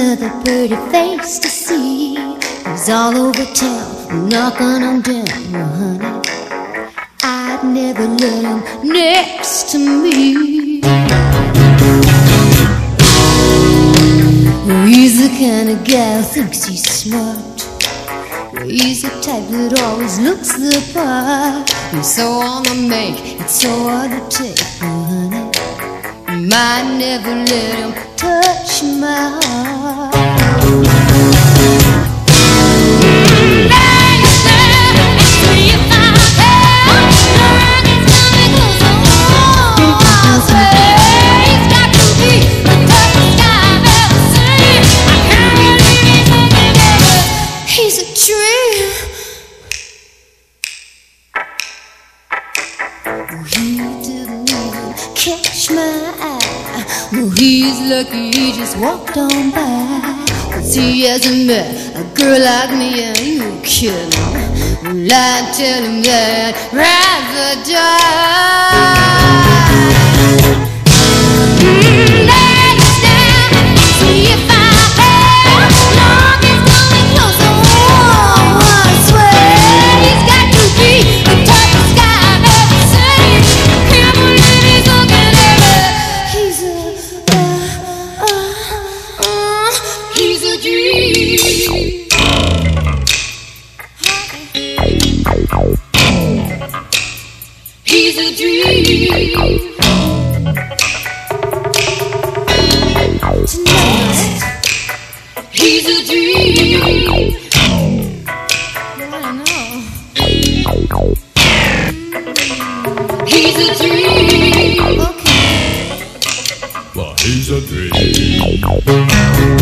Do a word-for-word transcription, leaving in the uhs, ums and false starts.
another pretty face to see. He's all over town, knocking on down. Well, honey, I'd never let him next to me. Well, he's the kind of guy who thinks he's smart. Well, he's the type that always looks the part. He's so on the make, it's so hard to take. Well, honey, might never let him touch my heart. He's a dream. He didn't even catch my eye. Well, he's lucky he just walked on by. 'Cause he hasn't met a girl like me, and you kidding. Well, I tell him that I'd rather die. Mm, lay us down, see if I have. Love is coming closer. Oh, I swear he's got to be the toughest guy I've ever seen. Can't believe he's looking at me. He's a, uh, uh, uh, he's a dream. He's a dream. Tonight, he's a dream. Well, I know. He's a dream. Okay. Well, he's a dream.